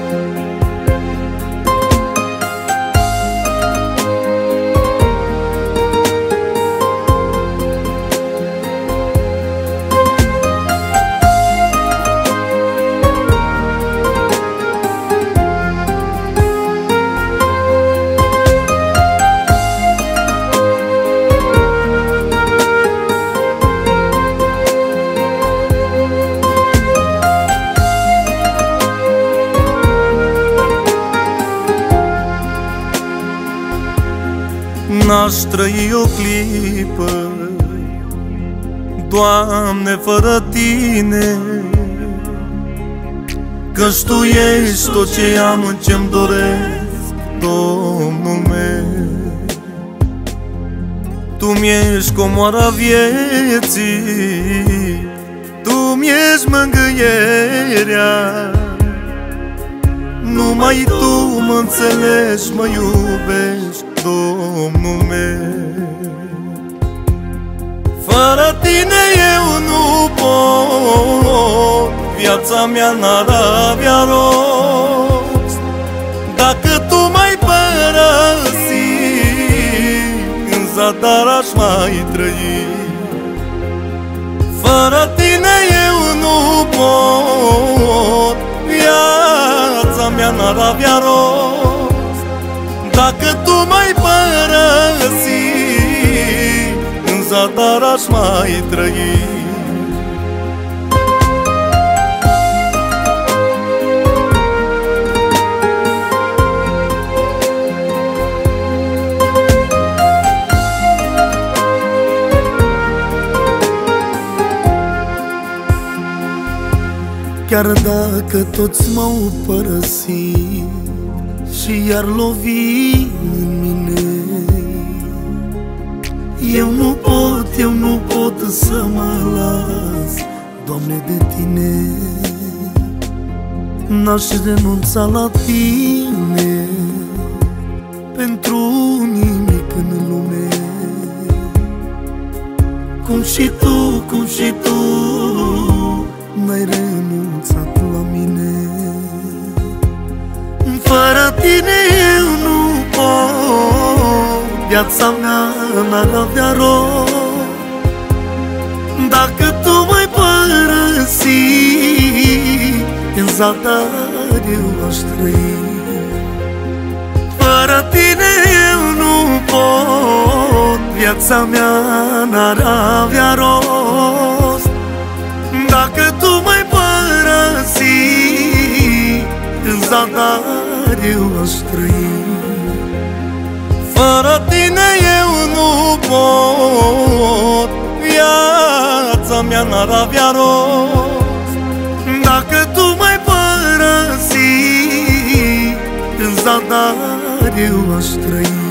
N-aș trăi o clipă, Doamne, fără Tine, căci Tu ești tot ce am în ce-mi doresc, Domnul meu. Tu-mi ești comoara vieții, Tu-mi ești mângâierea. Numai Tu mă înțelegi, mă iubești, Domnul meu. Fără Tine eu nu pot, viața mea n-ar avea rost. Dacă Tu m-ai părăsit, în zadar aș mai trăi. Fără Tine eu nu pot, viața mea n-ar avea rost. Dacă Tu m-ai părăsit, în zadar aș mai trăi. Chiar dacă toți m-au părăsit și iar lovi în mine, eu nu pot să mă las, Doamne, de Tine. N-aș renunța la Tine pentru nimic în lume. Cum și Tu n-ai renunțat la mine. Fără Tine eu nu pot, viața mea n-ar avea rost. Dacă Tu m-ai părăsit, în zadar eu aș trăi. Fără Tine eu nu pot, viața mea n-ar avea rost. Dacă Tu m-ai părăsit, în zadar eu aș trăi. Fără Tine eu nu pot, viața mea n-ar avea rost. Dacă Tu m-ai părăsit, în zadar eu aș trăi.